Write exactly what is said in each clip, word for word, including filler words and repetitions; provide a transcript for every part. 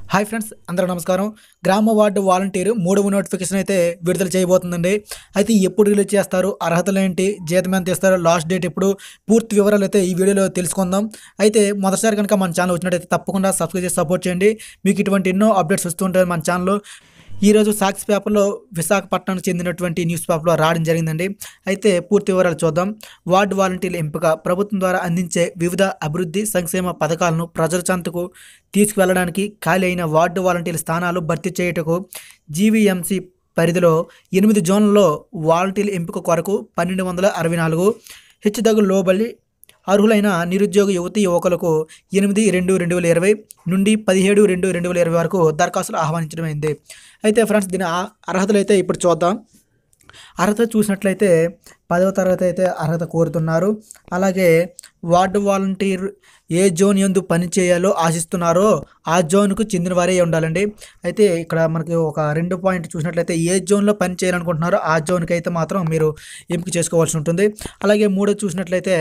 Hi friends, అందరికీ నమస్కారం. గ్రామ వార్డు వాలంటీర్ మూడవ నోటిఫికేషన్ అయితే విడుదల చేయబోతుందండి. అయితే ఎప్పుడు రిలీజ్ చేస్తారు, అర్హతలు ఏంటి, జీతం ఎంత ఇస్తారు, లాస్ట్ డేట్ ఎప్పుడు, పూర్తి వివరాలు అయితే ఈ వీడియోలో తెలుసుకుందాం. అయితే మొదటిసారి కనుక మన ఛానల్ వచ్చినట్టయితే తప్పకుండా సబ్స్క్రైబ్ చేసి సపోర్ట్ చేయండి. మీకు ఇటువంటి ఎన్నో అప్డేట్స్ వస్తుంటాయి మన ఛానల్లో. ఈరోజు సాక్షి పేపర్లో విశాఖపట్నానికి చెందినటువంటి న్యూస్ పేపర్లో రావడం జరిగిందండి. అయితే పూర్తి వివరాలు చూద్దాం. వార్డు వాలంటీర్ల ఎంపిక ప్రభుత్వం ద్వారా అందించే వివిధ అభివృద్ధి సంక్షేమ పథకాలను ప్రజల చెంతకు తీసుకువెళ్లడానికి ఖాళీ అయిన వార్డు వాలంటీర్ల స్థానాలు భర్తీ చేయుటకు జీవీఎంసీ పరిధిలో ఎనిమిది జోన్లలో వాలంటీర్ల ఎంపిక కొరకు పన్నెండు వందల అరవై నాలుగు హెచ్చుతగ్గులు లోబడి అర్హులైన నిరుద్యోగ యువతి యువకులకు ఎనిమిది రెండు రెండు వేల ఇరవై నుండి పదిహేడు రెండు రెండు వేల ఇరవై వరకు దరఖాస్తులు ఆహ్వానించడం అయింది. అయితే ఫ్రెండ్స్, దీని అర్హతలు అయితే ఇప్పుడు చూద్దాం. అర్హత చూసినట్లయితే పదవ తరగతి అయితే అర్హత కోరుతున్నారు. అలాగే వార్డు వాలంటీర్ ఏ జోన్ యందు పని చేయాలో ఆశిస్తున్నారో ఆ జోన్కు చెందిన వారే ఉండాలండి. అయితే ఇక్కడ మనకి ఒక రెండు పాయింట్ చూసినట్లయితే ఏ జోన్లో పని చేయాలనుకుంటున్నారో ఆ జోన్కి అయితే మాత్రం మీరు ఎంపిక చేసుకోవాల్సి ఉంటుంది. అలాగే మూడో చూసినట్లయితే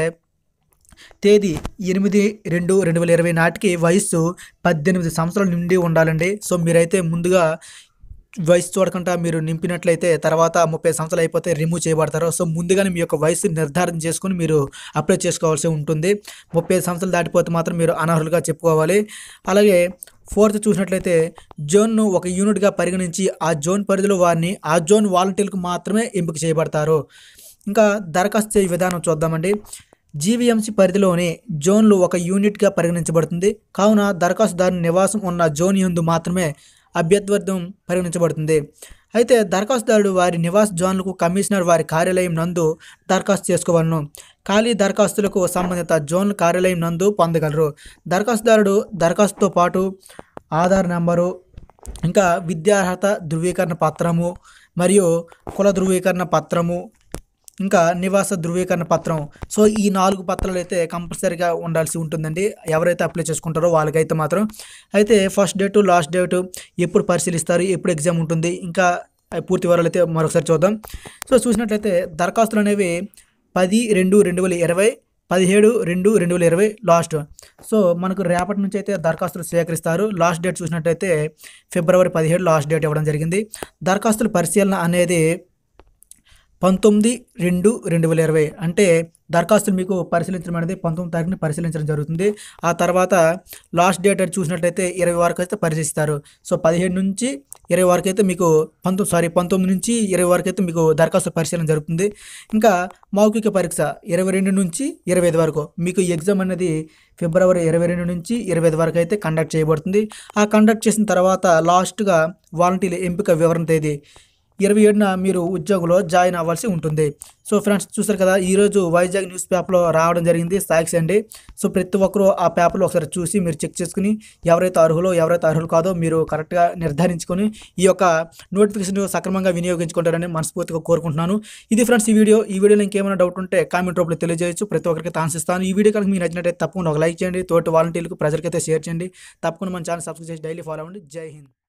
తేదీ ఎనిమిది రెండు రెండు వేల ఇరవై నాటికి వయస్సు పద్దెనిమిది సంవత్సరాల నుండి ఉండాలండి. సో మీరైతే ముందుగా వయసు చూడకుండా మీరు నింపినట్లయితే తర్వాత ముప్పై సంవత్సరాలు అయిపోతే రిమూవ్ చేయబడతారు. సో ముందుగానే మీ యొక్క వయసు నిర్ధారణ చేసుకుని మీరు అప్లై చేసుకోవాల్సి ఉంటుంది. ముప్పై సంవత్సరాలు దాటిపోతే మాత్రం మీరు అనర్హులుగా చెప్పుకోవాలి. అలాగే ఫోర్త్ చూసినట్లయితే జోన్ను ఒక యూనిట్గా పరిగణించి ఆ జోన్ పరిధిలో వారిని ఆ జోన్ వాలంటీర్లకు మాత్రమే ఎంపిక చేయబడతారు. ఇంకా దరఖాస్తు చేయ విధానం చూద్దామండి. జీవీఎంసీ పరిధిలోని జోన్లు ఒక యూనిట్గా పరిగణించబడుతుంది. కావున దరఖాస్తుదారు నివాసం ఉన్న జోన్ యందు మాత్రమే అభ్యర్థివర్గం పరిగణించబడుతుంది. అయితే దరఖాస్తుదారుడు వారి నివాస జోన్లకు కమిషనర్ వారి కార్యాలయం నందు దరఖాస్తు చేసుకోవాలను. ఖాళీ దరఖాస్తులకు సంబంధిత జోన్ కార్యాలయం నందు పొందగలరు. దరఖాస్తుదారుడు దరఖాస్తుతో పాటు ఆధార్ నెంబరు, ఇంకా విద్యార్హత ధృవీకరణ పత్రము మరియు కుల ధృవీకరణ పత్రము, ఇంకా నివాస ధృవీకరణ పత్రం. సో ఈ నాలుగు పత్రాలు అయితే కంపల్సరీగా ఉండాల్సి ఉంటుందండి ఎవరైతే అప్లై చేసుకుంటారో వాళ్ళకైతే మాత్రం. అయితే ఫస్ట్ డేటు లాస్ట్ డేటు ఎప్పుడు పరిశీలిస్తారు, ఎప్పుడు ఎగ్జామ్ ఉంటుంది, ఇంకా పూర్తి వివరాలు అయితే మరొకసారి చూద్దాం. సో చూసినట్లయితే దరఖాస్తులు అనేవి పది రెండు రెండు వేల ఇరవై పదిహేడు రెండు రెండు వేల ఇరవై లాస్ట్. సో మనకు రేపటి నుంచి అయితే దరఖాస్తులు స్వీకరిస్తారు. లాస్ట్ డేట్ చూసినట్లయితే ఫిబ్రవరి పదిహేడు లాస్ట్ డేట్ ఇవ్వడం జరిగింది. దరఖాస్తుల పరిశీలన అనేది పంతొమ్మిది రెండు రెండు వేల ఇరవై అంటే దరఖాస్తులు మీకు పరిశీలించడం అనేది పంతొమ్మిది తారీఖున పరిశీలించడం జరుగుతుంది. ఆ తర్వాత లాస్ట్ డేట్ అని చూసినట్లయితే ఇరవై వరకు అయితే పరిశీలిస్తారు. సో పదిహేడు నుంచి ఇరవై వరకు అయితే మీకు పంతొమ్మిది సారీ పంతొమ్మిది నుంచి ఇరవై వరకు అయితే మీకు దరఖాస్తు పరిశీలన జరుగుతుంది. ఇంకా మౌఖిక పరీక్ష ఇరవై రెండు నుంచి ఇరవై ఐదు వరకు మీకు ఎగ్జామ్ అనేది ఫిబ్రవరి ఇరవై రెండు నుంచి ఇరవై ఐదు వరకు అయితే కండక్ట్ చేయబడుతుంది. ఆ కండక్ట్ చేసిన తర్వాత లాస్ట్గా వాలంటీర్ల ఎంపిక వివరణ తేదీ ఇరవై ఏడున మీరు ఉద్యోగంలో జాయిన్ అవ్వాల్సి ఉంటుంది. సో ఫ్రెండ్స్, చూసారు కదా, ఈరోజు వైజాగ్ న్యూస్ పేపర్లో రావడం జరిగింది సాక్షి అండి. సో ప్రతి ఒక్కరూ ఆ పేపర్లో ఒకసారి చూసి మీరు చెక్ చేసుకుని ఎవరైతే అర్హులో ఎవరైతే అర్హులు కాదో మీరు కరెక్ట్గా నిర్ధారించుకొని ఈ యొక్క నోటిఫికేషన్ సక్రమంగా వినియోగించుకుంటారని మనస్ఫూర్తిగా కోరుకుంటున్నాను. ఇది ఫ్రెండ్స్ ఈ వీడియో. ఈ వీడియోలో ఇంకేమైనా డౌట్ ఉంటే కామెంట్ రూపంలో తెలియజేయచ్చు. ప్రతి ఒక్కరికి ఛాన్స్ ఇస్తాను. ఈ వీడియో కనుక మీకు నచ్చినట్టయితే తప్పకుండా ఒక లైక్ చేయండి. తోటి వాలంటీర్లకు ప్రజలకైతే షేర్ చేయండి. తప్పకుండా మన ఛానల్ సబ్స్క్రైబ్ చేసి డైలీ ఫాలో అవ్వండి. జై హింద్.